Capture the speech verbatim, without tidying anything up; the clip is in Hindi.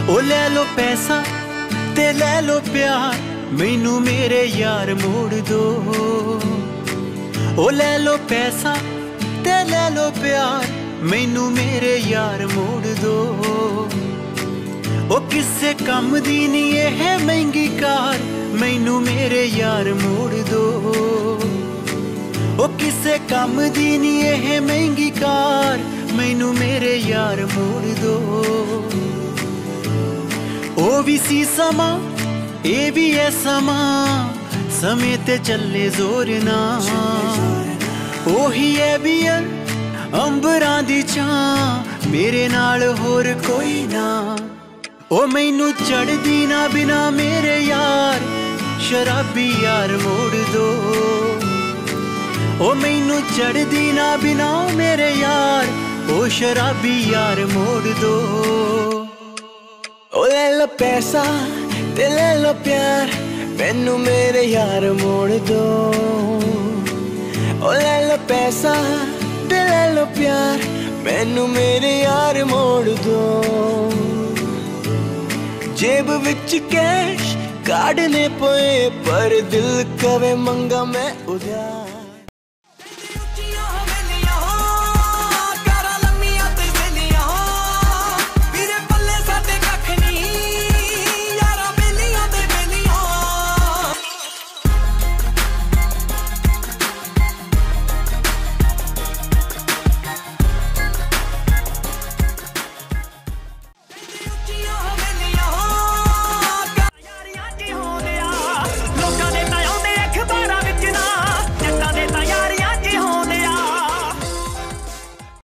ओ ले लो पैसा ते ले लो प्यार, मैनू मेरे यार मोड़ दो। ओ ले लो पैसा ते ले लो प्यार, मैनू मेरे यार मोड़ दो। ओ किसे कम दी नी एह महंगी कार, मैनू मेरे यार मोड़ दो। ओ किसे कम दी नी एह महंगी कार, मैनू मेरे यार मोड़ दो। ओ भी सी समा ए भी है समा, समय ते चले जोर ना। ओही है बियर अंबरां दी छां, मेरे नाल होर कोई ना। ओ मैनू चढ़दी ना बिना मेरे यार, शराबी यार मोड़ दो। ओ मैनू चढ़दी ना बिना मेरे यार, ओ शराबी यार मोड़ दो। ओ ले लो पैसा ते ले लो प्यार, मैनू मेरे यार मोड़ दो। ओ ले लो पैसा ते ले लो प्यार, मैनू मेरे यार मोड़ दो। जेब विच कैश काढ़ने पे, पर दिल कवे मंगा मैं उधार।